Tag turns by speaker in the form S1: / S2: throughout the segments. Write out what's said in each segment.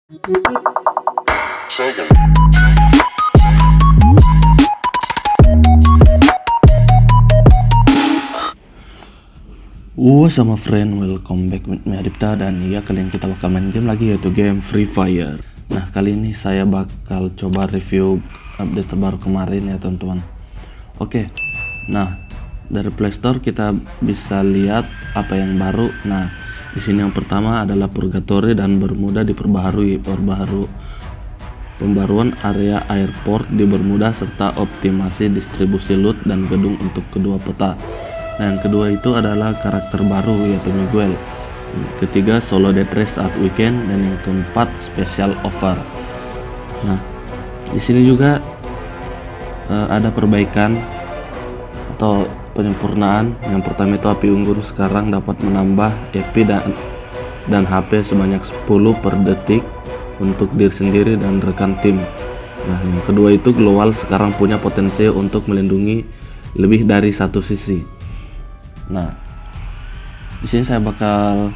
S1: Sama friend, welcome back with me Adipta, dan ya kali ini kita bakal main game lagi, yaitu game Free Fire. Nah, kali ini saya bakal coba review update terbaru kemarin ya teman-teman. Oke. Nah, dari Play Store kita bisa lihat apa yang baru. Nah, di sini yang pertama adalah Purgatory dan Bermuda diperbaharui. Pembaruan area airport di Bermuda serta optimasi distribusi loot dan gedung untuk kedua peta. Nah, yang kedua itu adalah karakter baru, yaitu Miguel. Ketiga, solo death race saat weekend, dan yang keempat, special offer. Nah, di sini juga ada perbaikan atau penyempurnaan. Yang pertama itu api unggun sekarang dapat menambah EP dan HP sebanyak 10 per detik untuk diri sendiri dan rekan tim. Nah, yang kedua itu global sekarang punya potensi untuk melindungi lebih dari satu sisi. Nah, di sini saya bakal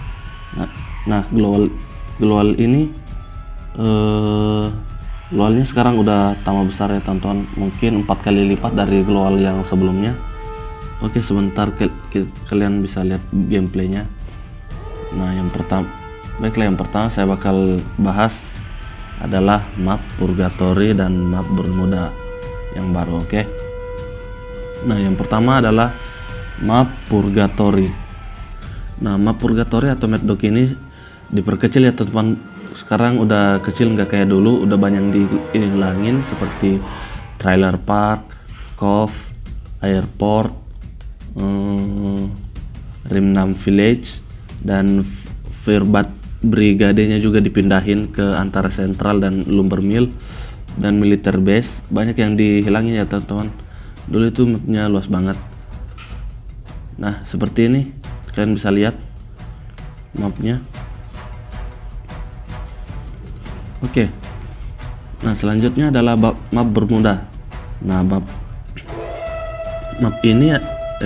S1: global ini globalnya sekarang udah tambah besar ya teman-teman, mungkin 4 kali lipat dari global yang sebelumnya. Oke, sebentar kalian bisa lihat gameplaynya. Nah, yang pertama saya bakal bahas adalah map Purgatory dan map Bermuda yang baru. Oke. Nah, yang pertama adalah map Purgatory. Nah, map Purgatory atau Mad Dog ini diperkecil ya teman-teman. Sekarang udah kecil, nggak kayak dulu, udah banyak dihilangin seperti Trailer Park, Cove, Airport, Rimnam Village, dan Firebat Brigade-nya juga dipindahin ke antara Central dan Lumber Mill dan Military Base. Banyak yang dihilangin ya teman-teman. Dulu itu mapnya luas banget. Nah, seperti ini kalian bisa lihat mapnya. Oke. Nah, selanjutnya adalah map Bermuda. Nah, map ini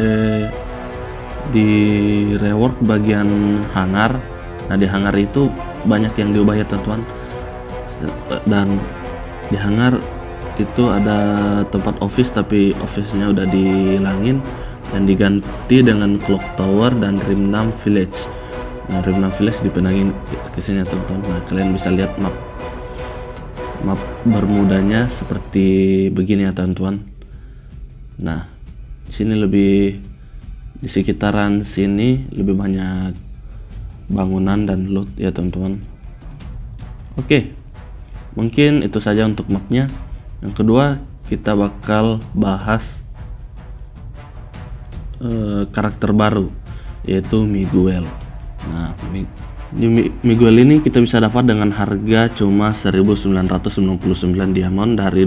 S1: di rework bagian hangar. Nah, di hangar itu banyak yang diubah ya teman-teman. Dan di hangar itu ada tempat office, tapi office-nya udah dihilangin dan diganti dengan Clock Tower dan Rimnam Village. Nah, Rimnam Village dipindahin ke sini teman-teman. Nah, kalian bisa lihat map Bermudanya seperti begini ya teman-teman. Nah, di sini di sekitaran sini lebih banyak bangunan dan loot ya teman-teman. Oke, mungkin itu saja untuk mapnya. Yang kedua, kita bakal bahas karakter baru, yaitu Miguel. Nah, Miguel ini kita bisa dapat dengan harga cuma 1999 diamond dari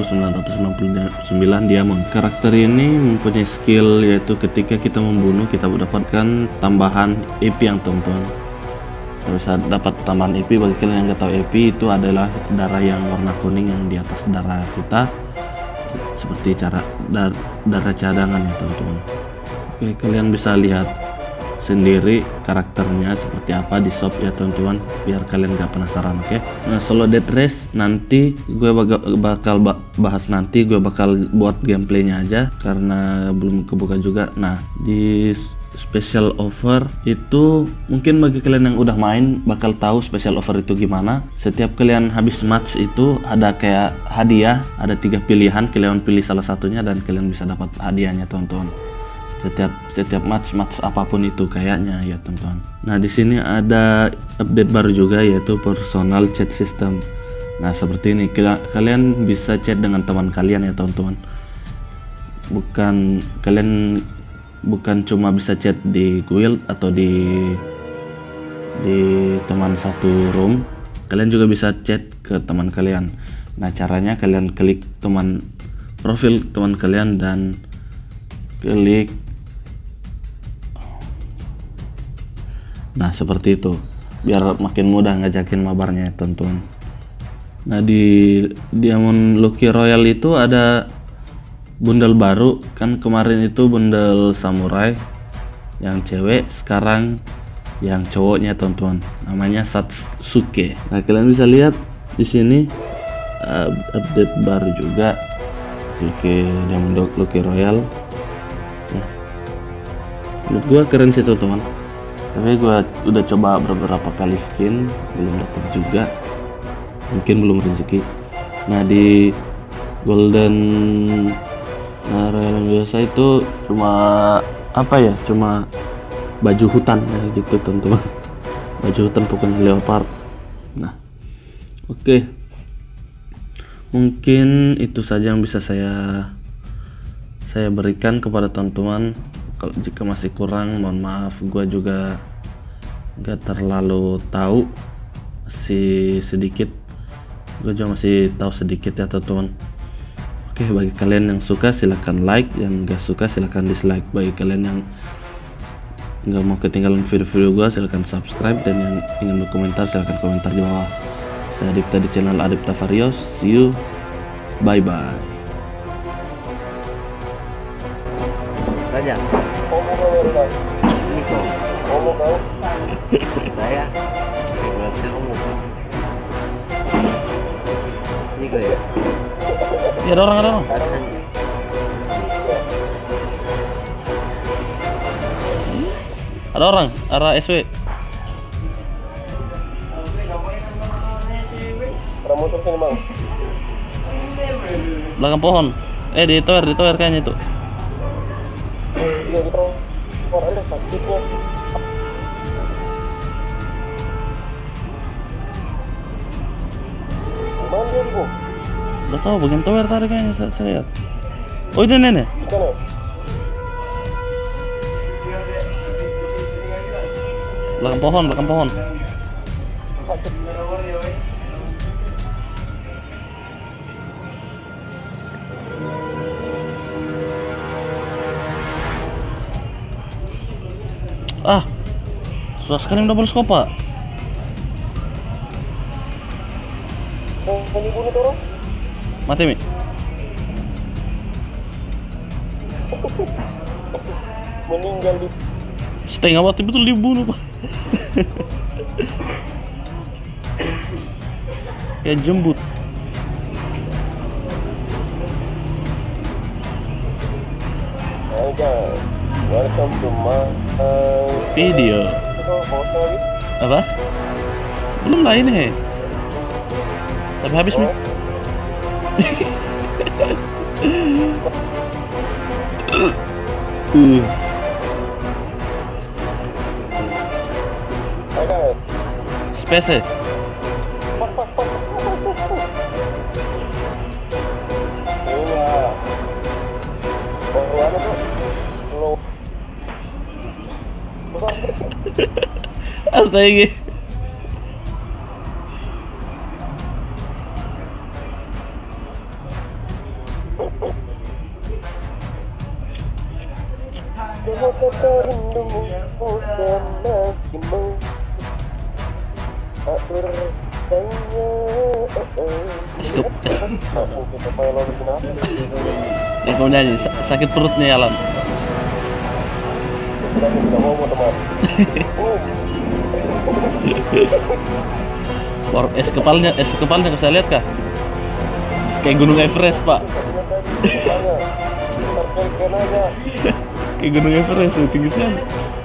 S1: 2999 diamond. Karakter ini mempunyai skill, yaitu ketika kita membunuh kita mendapatkan tambahan EP yang teman-teman. Kita bisa dapat tambahan EP. Bagi kalian yang nggak tahu, EP itu adalah darah yang warna kuning yang di atas darah kita, seperti darah cadangan ya teman-teman. Oke, kalian bisa lihat sendiri karakternya seperti apa di shop ya teman-teman, biar kalian gak penasaran. Oke. Nah, solo death race nanti gue bakal bahas, nanti gue bakal buat gameplaynya aja karena belum kebuka juga. Nah, di special offer itu mungkin bagi kalian yang udah main bakal tahu special offer itu gimana. Setiap kalian habis match itu ada kayak hadiah, ada 3 pilihan, kalian pilih salah satunya dan kalian bisa dapat hadiahnya teman-teman. Setiap match apapun itu kayaknya ya teman-teman. Nah, di sini ada update baru juga, yaitu personal chat system. Nah, seperti ini kalian bisa chat dengan teman kalian ya teman-teman. Kalian bukan cuma bisa chat di guild atau di teman satu room, kalian juga bisa chat ke teman kalian. Nah, caranya kalian klik profil teman kalian dan klik. Nah, seperti itu, biar makin mudah ngajakin mabarnya teman-teman. Nah, di Diamond Lucky Royal itu ada bundle baru kan. Kemarin itu bundle samurai yang cewek, sekarang yang cowoknya teman-teman, namanya Satsuki. Nah kalian bisa lihat di sini update baru juga, Lucky Diamond Lucky Royal. Nah, menurut gua keren sih teman-teman, tapi gua udah coba beberapa kali skin belum dapat juga, mungkin belum rezeki. Nah di Golden Royal yang biasa itu cuma apa ya, cuma baju hutan ya gitu teman-teman, baju hutan pokoknya leopard. Nah oke, mungkin itu saja yang bisa saya berikan kepada teman-teman. Kalau jika masih kurang mohon maaf, gua juga nggak terlalu tahu, masih sedikit, gue juga masih tahu sedikit ya teman-teman. Oke, bagi kalian yang suka silahkan like, yang nggak suka silahkan dislike. Bagi kalian yang nggak mau ketinggalan video-video gue silahkan subscribe, dan yang ingin berkomentar silahkan komentar di bawah. Saya Adipta di channel Adipta Varios. See you, bye bye.
S2: Saja. Niko. Saya. Niko ya.
S1: Ya ada orang. Ada orang, arah SW.
S3: Motor sini bang.
S1: Belakang pohon. Di tower kayaknya itu.
S3: Iya gitu. Orang ada sakitnya. Mana dia bu?
S1: Udah tahu bagian tower tadi kayaknya saya lihat. Oh ini nenek.
S3: Sana.
S1: Belakang pohon. Susah sekali double scope pak.
S3: Oh, ini bunuh tuh orang.
S1: Mati mi.
S3: Meninggal di.
S1: Setengah mati betul dibunuh pak. Kayak jembut.
S3: Aja. Welcome to my
S1: Video. Apa? Belum lah ini. Tapi habis mi. Space. Astaga.
S3: Semoga rindumu semakinmu tak berdaya.
S1: Ya kamu nyanyi, sakit perutnya ya Alan.
S3: Tidak mau teman.
S1: Es kepalnya saya lihat kah? Kayak Gunung Everest pak. Kayak Gunung Everest, tinggi sekali.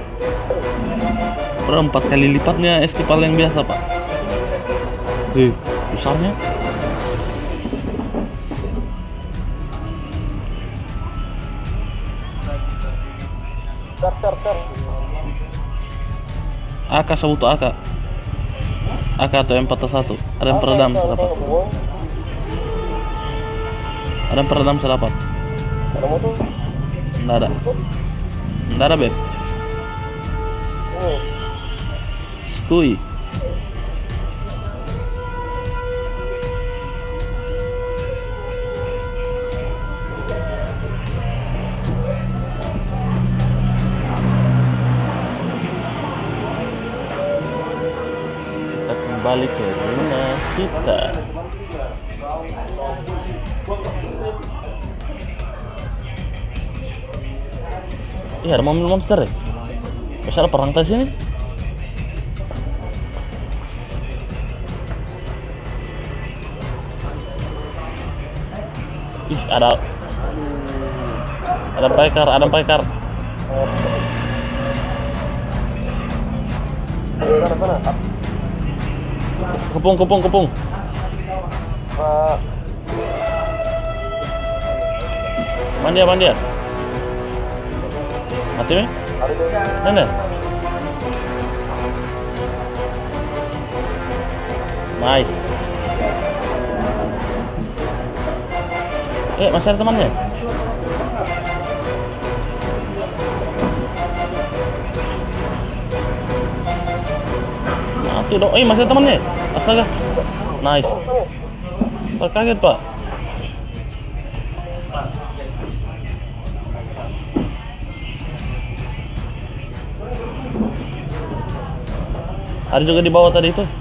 S1: 4 kali lipatnya es kepal yang biasa pak. Besarnya.
S3: Skar.
S1: AK sabuto AK atau M41. Ada yang peredam sedapat. Ada yang peredam sedapat. Nggak ada beb. Skui. Kita kembali ke rumah kita. Iya, ada mobil monster ya? Masih ada perang tas ini? Ih, ada Paikar, ada Paikar.
S3: Mana?
S1: Kepung.
S3: Pak.
S1: Mandia. Mati me?
S3: Ada deh.
S1: Mana? Nice. Masih ada temannya? Mati dong. Masih ada temannya? Astaga. Nice. Saya kaget, Pak. Ada juga di bawah tadi itu.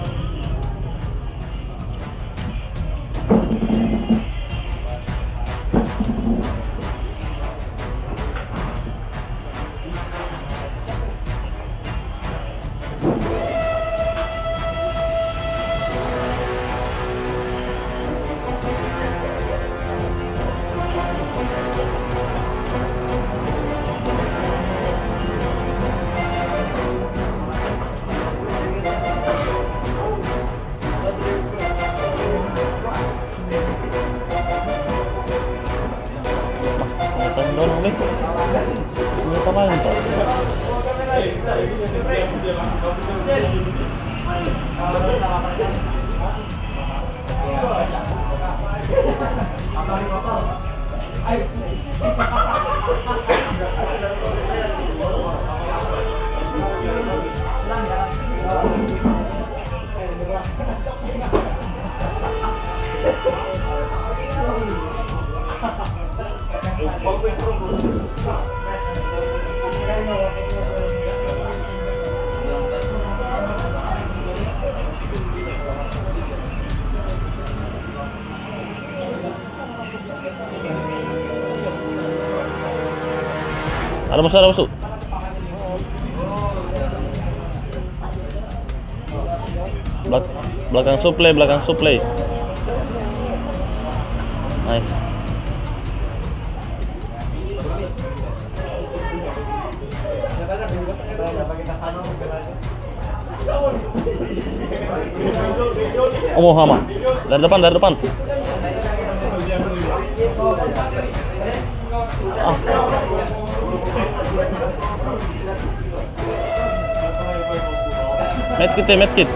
S1: Dorong deh. Ini apa lain, Pak? Ada musuh. Belakang supply. Nice. Oh, Hama. Dari depan. Ah. Medkit. Medkit.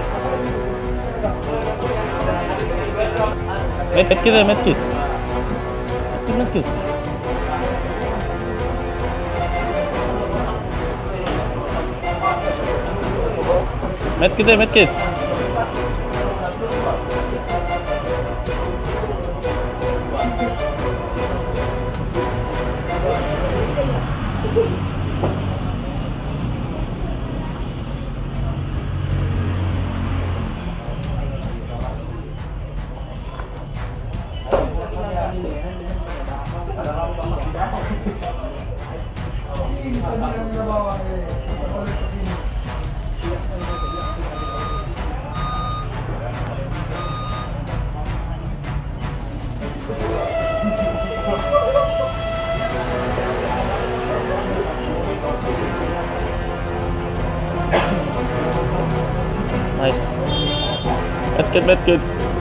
S1: Nice. Medkit.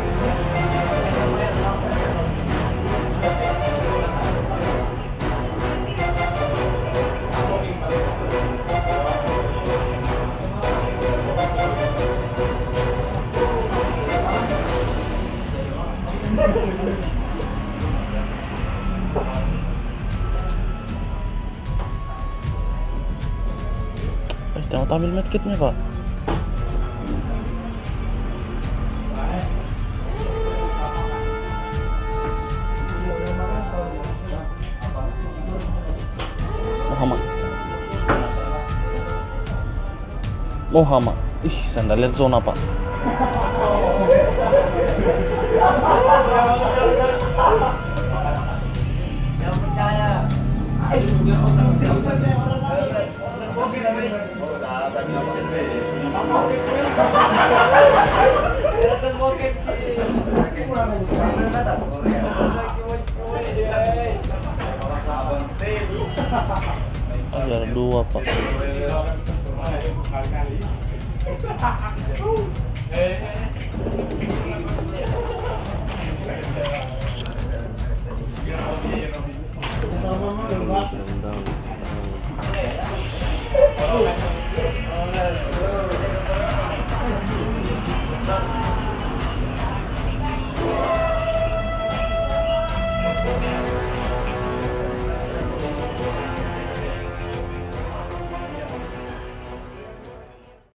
S1: Jangan ambil medkitnya, Pak. Muhammad. Ih, sandalnya zona, Pak. Ada dua pak. Daun-daun.